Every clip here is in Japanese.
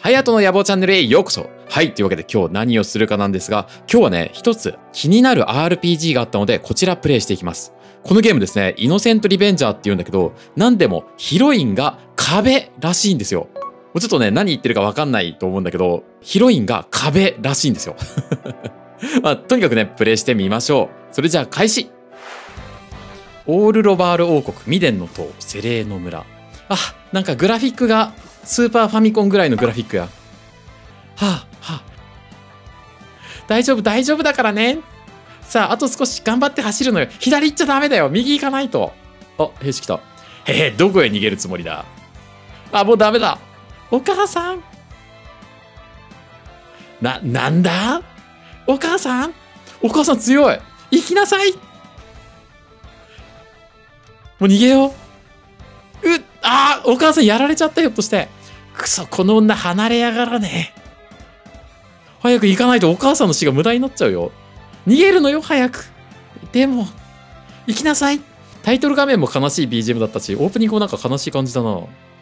ハヤトの野望チャンネルへようこそ。はい、というわけで今日何をするかなんですが、今日はね、一つ気になる RPG があったので、こちらプレイしていきます。このゲームですね、イノセントリベンジャーって言うんだけど、なんでもヒロインが壁らしいんですよ。もうちょっとね、何言ってるかわかんないと思うんだけど、ヒロインが壁らしいんですよ。まあ、とにかくね、プレイしてみましょう。それじゃあ開始。オールロバール王国、ミデンの塔、セレーノ村。あ、なんかグラフィックがスーパーファミコンぐらいのグラフィックや。はあ、はあ。大丈夫、大丈夫だからね。さあ、あと少し頑張って走るのよ。左行っちゃダメだよ。右行かないと。あ、兵士来た。へへ、どこへ逃げるつもりだ。あ、もうダメだ。お母さん。なんだお母さん。お母さん強い。行きなさい。もう逃げよう。お母さんやられちゃったよ、ひょっとして。くそ、この女離れやがらね。早く行かないとお母さんの死が無駄になっちゃうよ。逃げるのよ、早く。でも、行きなさい。タイトル画面も悲しい BGM だったし、オープニングもなんか悲しい感じだな。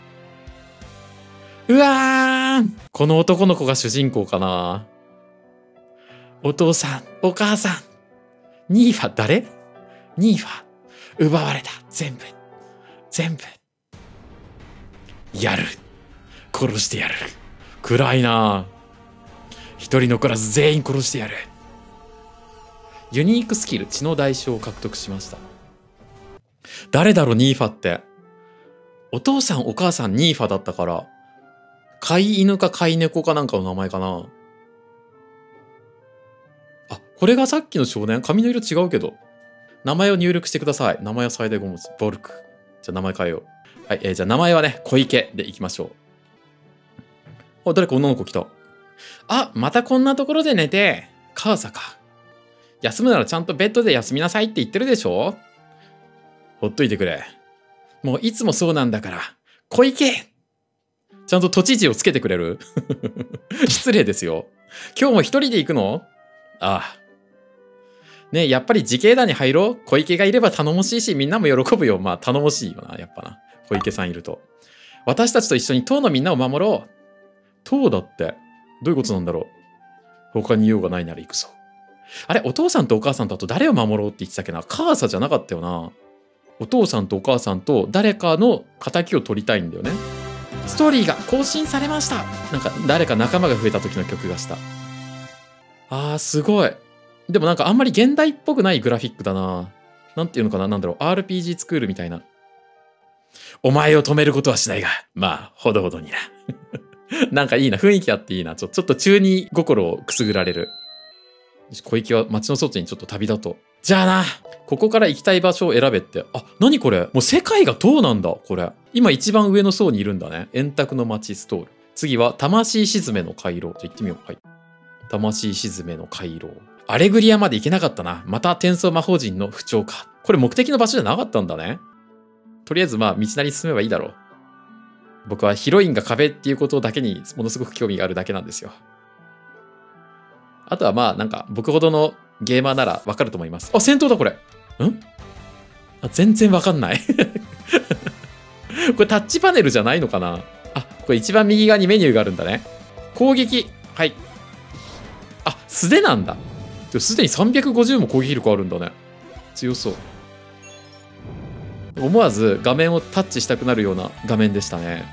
うわーん。この男の子が主人公かな。お父さん、お母さん。ニーファ、誰？ニーファ。奪われた。全部。やる。殺してやる。暗いな。一人残らず全員殺してやる。ユニークスキル、血の代償を獲得しました。誰だろう、ニーファって。お父さんお母さんニーファだったから、飼い犬か飼い猫かなんかの名前かな。あ、これがさっきの少年？髪の色違うけど。名前を入力してください。名前は最大5文字。ボルク。じゃあ名前変えよう。はい、じゃあ名前はね、小池でいきましょう。あ、誰か女の子来た。あ、またこんなところで寝て。母さか。休むならちゃんとベッドで休みなさいって言ってるでしょ？ほっといてくれ。もういつもそうなんだから。小池！ちゃんと都知事をつけてくれる？失礼ですよ。今日も一人で行くの？ああ。ねえ、やっぱり自警団に入ろう。小池がいれば頼もしいし、みんなも喜ぶよ。まあ頼もしいよな、やっぱな。小池さんいると。私たちと一緒に党のみんなを守ろう。党だって、どういうことなんだろう。他に用がないなら行くぞ。あれ、お父さんとお母さんとあと誰を守ろうって言ってたっけな。カーサじゃなかったよな。お父さんとお母さんと誰かの仇を取りたいんだよね。ストーリーが更新されました。なんか誰か仲間が増えた時の曲がした。あー、すごい。でもなんかあんまり現代っぽくないグラフィックだな。なんていうのかな、なんだろう、RPG スクールみたいな。お前を止めることはしないが、まあ、ほどほどにな。なんかいいな、雰囲気あっていいな。ちょっと中二心をくすぐられる。小池は街の外にちょっと旅立とう。じゃあな、ここから行きたい場所を選べって。あ、何これ？もう世界が塔なんだ、これ。今一番上の層にいるんだね。円卓の街ストール。次は、魂沈めの回廊。じゃあ行ってみよう。はい。魂沈めの回廊。アレグリアまで行けなかったな。また転送魔法陣の不調か。これ目的の場所じゃなかったんだね。とりあえずまあ道なり進めばいいだろう。僕はヒロインが壁っていうことだけにものすごく興味があるだけなんですよ。あとはまあなんか僕ほどのゲーマーならわかると思います。あ、戦闘だこれ。あ、全然わかんない。これタッチパネルじゃないのかな。あ、これ一番右側にメニューがあるんだね。攻撃。はい。あ、素手なんだ。すでに350も攻撃力あるんだね。強そう。思わず画面をタッチしたくなるような画面でしたね。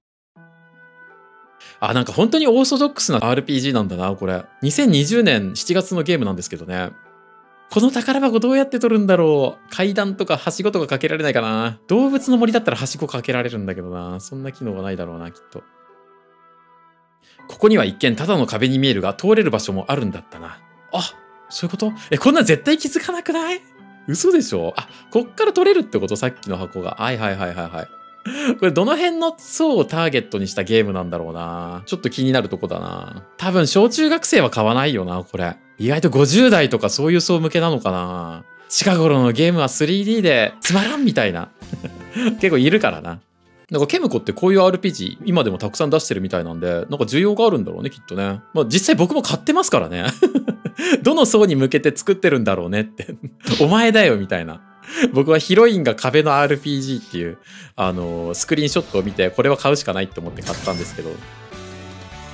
あ、なんか本当にオーソドックスな RPG なんだな、これ。2020年7月のゲームなんですけどね。この宝箱どうやって取るんだろう。階段とかはしごとかかけられないかな。動物の森だったらはしごかけられるんだけどな。そんな機能がないだろうな、きっと。ここには一見ただの壁に見えるが通れる場所もあるんだったな。あ、そういうこと？こんなん絶対気づかなくない？嘘でしょ？あ、こっから取れるってこと？さっきの箱が。はい。これどの辺の層をターゲットにしたゲームなんだろうな。ちょっと気になるとこだな。多分小中学生は買わないよな、これ。意外と50代とかそういう層向けなのかな。近頃のゲームは 3D でつまらんみたいな。結構いるからな。なんかケムコってこういう RPG 今でもたくさん出してるみたいなんで、なんか需要があるんだろうね、きっとね。まあ実際僕も買ってますからね。どの層に向けて作ってるんだろうねって。お前だよみたいな。僕はヒロインが壁の RPG っていう、スクリーンショットを見て、これは買うしかないって思って買ったんですけど。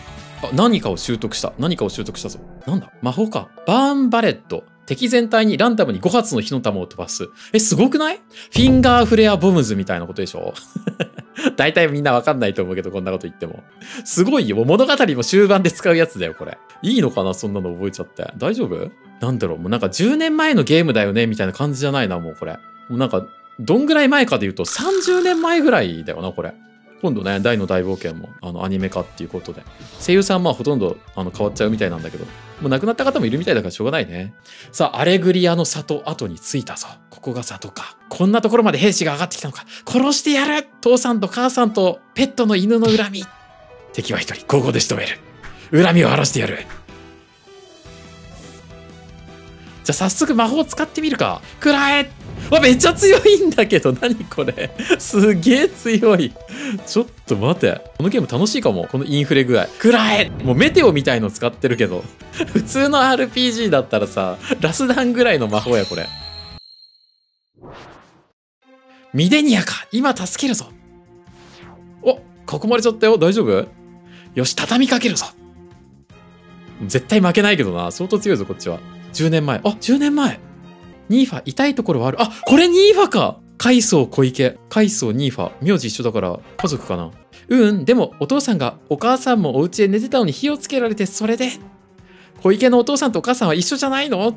あ、何かを習得した。何かを習得したぞ。なんだ魔法か。バーンバレット。敵全体にランダムに5発の火の玉を飛ばす。すごくない？フィンガーフレアボムズみたいなことでしょ？大体みんなわかんないと思うけど、こんなこと言っても。すごいよ。物語も終盤で使うやつだよ、これ。いいのかな？そんなの覚えちゃって。大丈夫？なんだろう。もうなんか10年前のゲームだよねみたいな感じじゃないな、もうこれ。もうなんか、どんぐらい前かで言うと30年前ぐらいだよな、これ。今度ね、大の大冒険もアニメ化っていうことで。声優さんほとんど変わっちゃうみたいなんだけど、もう亡くなった方もいるみたいだからしょうがないね。さあ、アレグリアの里跡に着いたぞ。ここが里か。こんなところまで兵士が上がってきたのか。殺してやる！父さんと母さんとペットの犬の恨み。敵は一人、ここで仕留める。恨みを晴らしてやる。じゃあ早速魔法を使ってみるか。くらえ！めっちゃ強いんだけど、何これ。すげえ強い。ちょっと待て。このゲーム楽しいかも。このインフレ具合。くらえ！もうメテオみたいの使ってるけど。普通の RPG だったらさ、ラスダンぐらいの魔法や、これ。ミデニアか。今助けるぞ。お、囲まれちゃったよ。大丈夫？よし、畳みかけるぞ。絶対負けないけどな。相当強いぞ、こっちは。10年前。あ、10年前。ニーファ、痛いところはある。あ、これニーファか。海藻小池。海藻ニーファ。名字一緒だから家族かな。でもお父さんがお母さんもお家で寝てたのに火をつけられて、それで。小池のお父さんとお母さんは一緒じゃないの？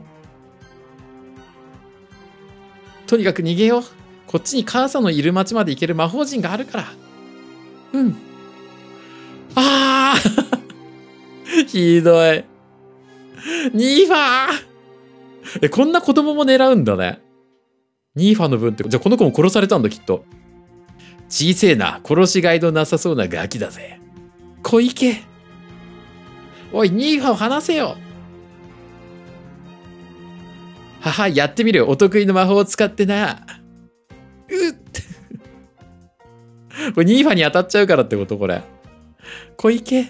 とにかく逃げよう。こっちに母さんのいる町まで行ける魔法陣があるから。あーひどい。ニーファー！こんな子供も狙うんだね。ニーファの分って、じゃあこの子も殺されたんだ、きっと。小せえな、殺しがいのなさそうなガキだぜ。小池。おい、ニーファを離せよ。はは、やってみるよ。お得意の魔法を使ってな。これニーファに当たっちゃうからってことこれ。小池。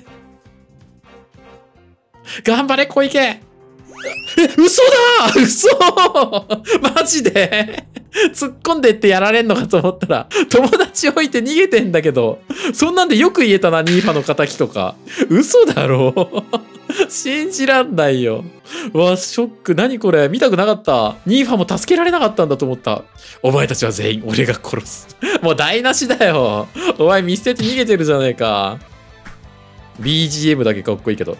頑張れ、小池。嘘だ！嘘！マジで突っ込んでってやられんのかと思ったら、友達置いて逃げてんだけど、そんなんでよく言えたな、ニーファの仇とか。嘘だろ信じらんないよ。わ、ショック。何これ見たくなかった。ニーファも助けられなかったんだと思った。お前たちは全員俺が殺す。もう台無しだよ。お前見捨てて逃げてるじゃねえか。BGM だけかっこいいけど。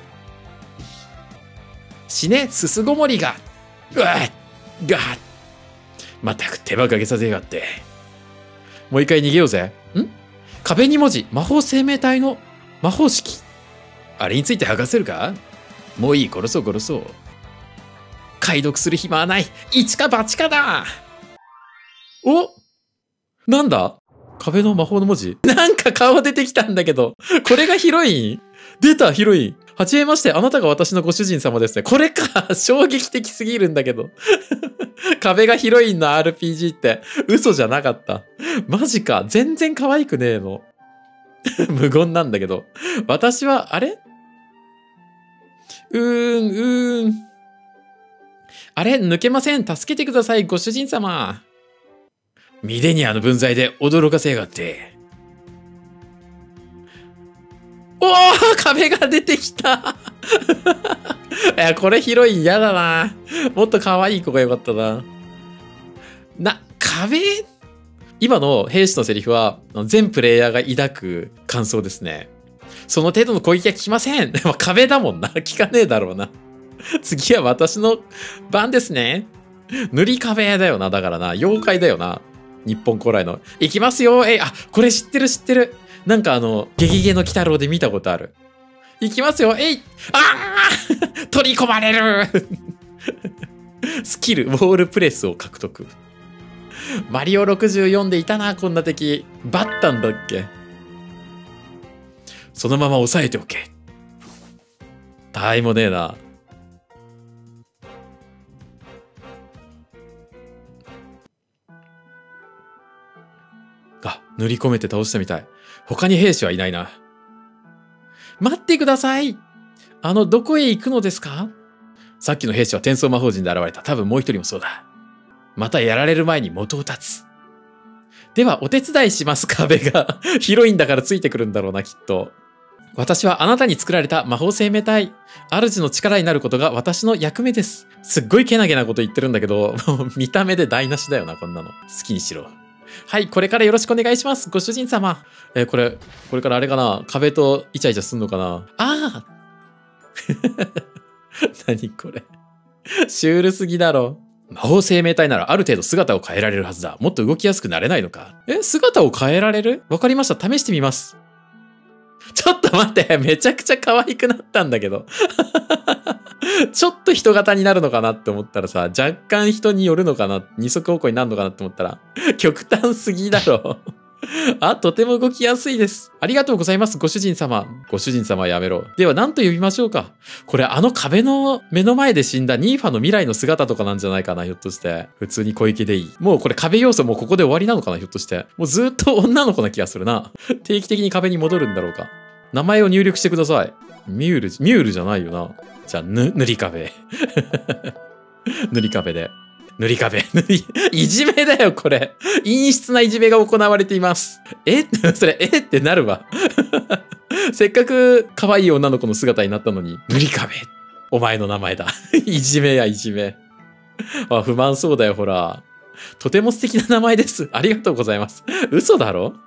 死ね、すすごもりが。うわっがまったく手間かけさせやがって。もう一回逃げようぜ。壁に文字、魔法生命体の魔法式。あれについて剥がせるか？もういい、殺そう殺そう。解読する暇はない。一か八かだ。お、なんだ？壁の魔法の文字？なんか顔出てきたんだけど。これがヒロイン？出た、ヒロイン。はじめまして、あなたが私のご主人様ですね。これか。衝撃的すぎるんだけど。壁がヒロインの RPG って嘘じゃなかった。マジか。全然可愛くねえの。無言なんだけど。私は、あれ？あれ？抜けません。助けてください、ご主人様。ミデニアの分際で驚かせやがって。おー！壁が出てきたいや、これヒロイン嫌だな。もっと可愛い子がよかったな。壁？今の兵士のセリフは、全プレイヤーが抱く感想ですね。その程度の攻撃は効きません。壁だもんな。効かねえだろうな。次は私の番ですね。塗り壁だよな。だからな。妖怪だよな。日本古来の。いきますよ。これ知ってる知ってる。なんかゲゲゲの鬼太郎で見たことある。いきますよ。取り込まれるスキル、ウォールプレスを獲得。マリオ64でいたな、こんな敵。バッタンだっけ？そのまま押さえておけ。たわいもねえな。塗り込めて倒したみたい。他に兵士はいないな。待ってください。どこへ行くのですか？さっきの兵士は転送魔法陣で現れた。多分もう一人もそうだ。またやられる前に元を絶つ。では、お手伝いします、壁が。ヒロインだからついてくるんだろうな、きっと。 私はあなたに作られた魔法生命体。主の力になることが私の役目です。すっごいけなげなこと言ってるんだけど、もう見た目で台無しだよな、こんなの。好きにしろ。はい、これからよろしくお願いします。ご主人様。これからあれかな、壁とイチャイチャすんのかな。ああ何これ。シュールすぎだろ。魔法生命体ならある程度姿を変えられるはずだ。もっと動きやすくなれないのか。姿を変えられる？わかりました。試してみます。ちょっと待って、めちゃくちゃ可愛くなったんだけど。ちょっと人型になるのかなって思ったらさ、若干人によるのかな、二足歩行になるのかなって思ったら、極端すぎだろ。あ、とても動きやすいです。ありがとうございます、ご主人様。ご主人様はやめろ。では何と呼びましょうか。これあの壁の目の前で死んだニーファの未来の姿とかなんじゃないかな、ひょっとして。普通に小池でいい。もうこれ壁要素もうここで終わりなのかな、ひょっとして。もうずっと女の子な気がするな。定期的に壁に戻るんだろうか。名前を入力してください。ミュールじゃないよな。じゃあ、塗り壁。塗り壁で。塗り壁。いじめだよ、これ。陰湿ないじめが行われています。それ、ってなるわ。せっかく可愛い女の子の姿になったのに、塗り壁。お前の名前だ。いじめや、いじめ。あ、不満そうだよ、ほら。とても素敵な名前です。ありがとうございます。嘘だろ？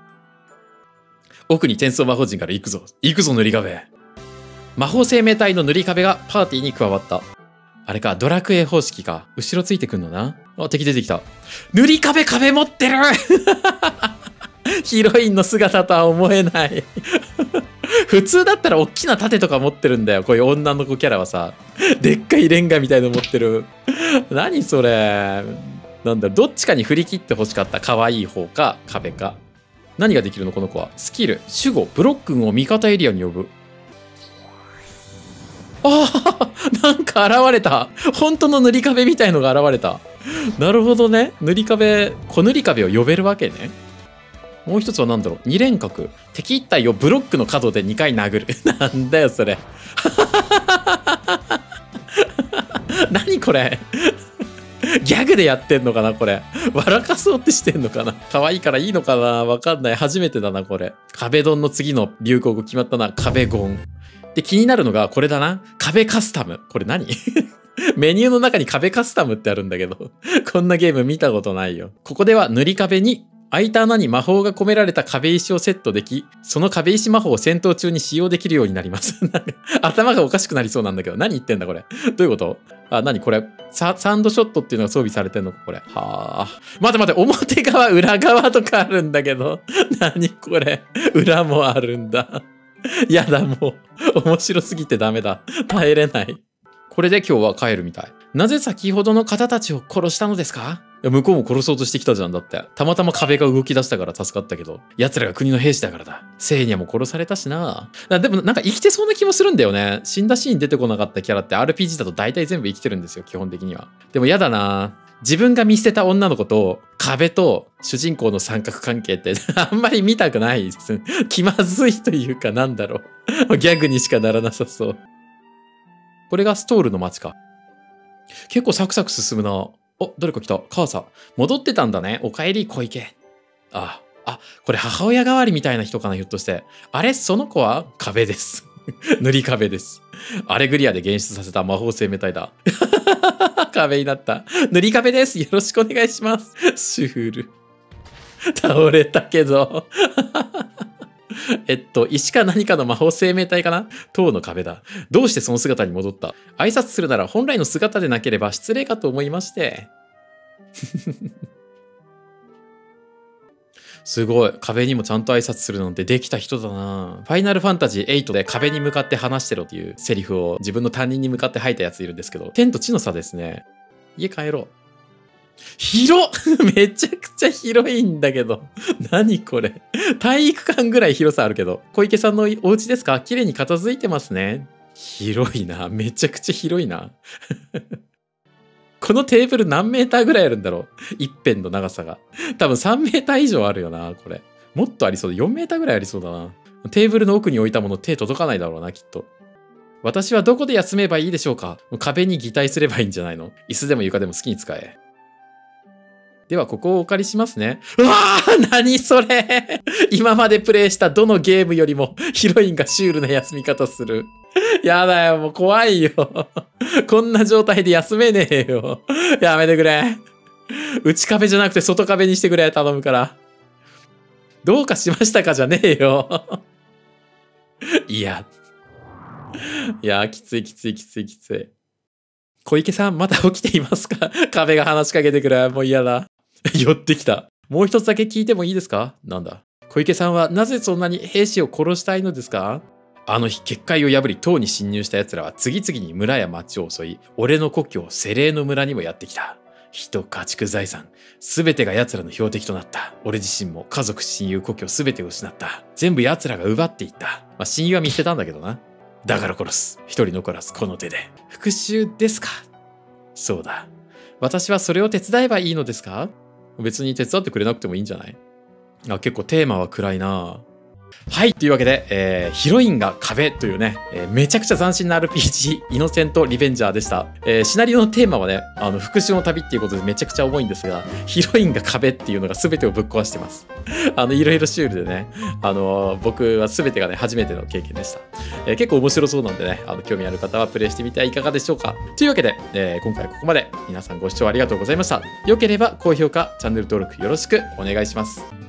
奥に転送魔法陣から行くぞ。行くぞ、塗り壁。魔法生命体の塗り壁がパーティーに加わった。あれか、ドラクエ方式か。後ろついてくんのな。あ、敵出てきた。塗り壁持ってるヒロインの姿とは思えない。普通だったら大きな盾とか持ってるんだよ。こういう女の子キャラはさ。でっかいレンガみたいの持ってる。何それ。なんだ、どっちかに振り切って欲しかった。可愛い方か、壁か。何ができるのこの子は。スキル、守護、ブロックンを味方エリアに呼ぶ。ああ、なんか現れた。本当の塗り壁みたいのが現れた。なるほどね。塗り壁、小塗り壁を呼べるわけね。もう一つは何だろう。二連角。敵一体をブロックの角で2回殴る。なんだよ、それ。何これ。ギャグでやってんのかなこれ。笑かそうってしてんのかな。可愛いからいいのかな、わかんない。初めてだな、これ。壁ドンの次の流行語決まったな。壁ゴン。で、気になるのがこれだな。壁カスタム。これ何メニューの中に壁カスタムってあるんだけど。こんなゲーム見たことないよ。ここでは塗り壁に開いた穴に魔法が込められた壁石をセットでき、その壁石魔法を戦闘中に使用できるようになります。頭がおかしくなりそうなんだけど。何言ってんだこれ。どういうこと？あ、何これ。サンドショットっていうのが装備されてんのかこれ。はあ。待て。表側、裏側とかあるんだけど。何これ。裏もあるんだ。やだ、もう。面白すぎてダメだ。耐えれない。これで今日は帰るみたい。なぜ先ほどの方たちを殺したのですか？いや、向こうも殺そうとしてきたじゃんだって。たまたま壁が動き出したから助かったけど、奴らが国の兵士だからだ。セイニャも殺されたしな。でもなんか生きてそうな気もするんだよね。死んだシーン出てこなかったキャラって RPG だと大体全部生きてるんですよ、基本的には。でもやだな。自分が見捨てた女の子と壁と主人公の三角関係ってあんまり見たくないです。気まずいというかなんだろう。ギャグにしかならなさそう。これがストールの街か。結構サクサク進むな。お、誰か来た。母さん。戻ってたんだね。おかえり、小池。あ、これ母親代わりみたいな人かな、ひょっとして。あれ、その子は壁です。塗り壁です。アレグリアで現出させた魔法生命体だ。壁になった。塗り壁です。よろしくお願いします。シュール。倒れたけど。石か何かの魔法生命体かな？塔の壁だ。どうしてその姿に戻った？挨拶するなら本来の姿でなければ失礼かと思いまして。すごい。壁にもちゃんと挨拶するなんてできた人だな。ファイナルファンタジー8で壁に向かって話してろっていうセリフを自分の担任に向かって吐いたやついるんですけど、天と地の差ですね。家帰ろう。広っめちゃくちゃ広いんだけど。何これ。体育館ぐらい広さあるけど。小池さんのお家ですか？綺麗に片付いてますね。広いな。めちゃくちゃ広いな。このテーブル何メーターぐらいあるんだろう？一辺の長さが。多分3メーター以上あるよな、これ。もっとありそうだ。4メーターぐらいありそうだな。テーブルの奥に置いたもの手届かないだろうな、きっと。私はどこで休めばいいでしょうか？壁に擬態すればいいんじゃないの？椅子でも床でも好きに使え。 では、ここをお借りしますね。うわー、何それ今までプレイしたどのゲームよりもヒロインがシュールな休み方する。やだよ、もう怖いよ。こんな状態で休めねえよ。やめてくれ。内壁じゃなくて外壁にしてくれ、頼むから。どうかしましたかじゃねえよ。いや、きつい。小池さん、まだ起きていますか？壁が話しかけてくる。もう嫌だ。寄ってきた。もう一つだけ聞いてもいいですか？なんだ。小池さんはなぜそんなに兵士を殺したいのですか？あの日、結界を破り塔に侵入した奴らは次々に村や町を襲い、俺の故郷セレーの村にもやってきた。人、家畜、財産、すべてが奴らの標的となった。俺自身も家族、親友、故郷すべてを失った。全部奴らが奪っていった。親友は見捨てたんだけどな。だから殺す。一人残らずこの手で。復讐ですか？そうだ。私はそれを手伝えばいいのですか？別に手伝ってくれなくてもいいんじゃない？結構テーマは暗いな。はい。というわけで、ヒロインが壁というね、めちゃくちゃ斬新な RPG、イノセントリベンジャーでした。シナリオのテーマはね、復讐の旅っていうことでめちゃくちゃ重いんですが、ヒロインが壁っていうのが全てをぶっ壊してます。いろいろシュールでね、僕は全てがね、初めての経験でした。結構面白そうなんでね、興味ある方はプレイしてみてはいかがでしょうか。というわけで、今回はここまで。皆さんご視聴ありがとうございました。良ければ高評価、チャンネル登録よろしくお願いします。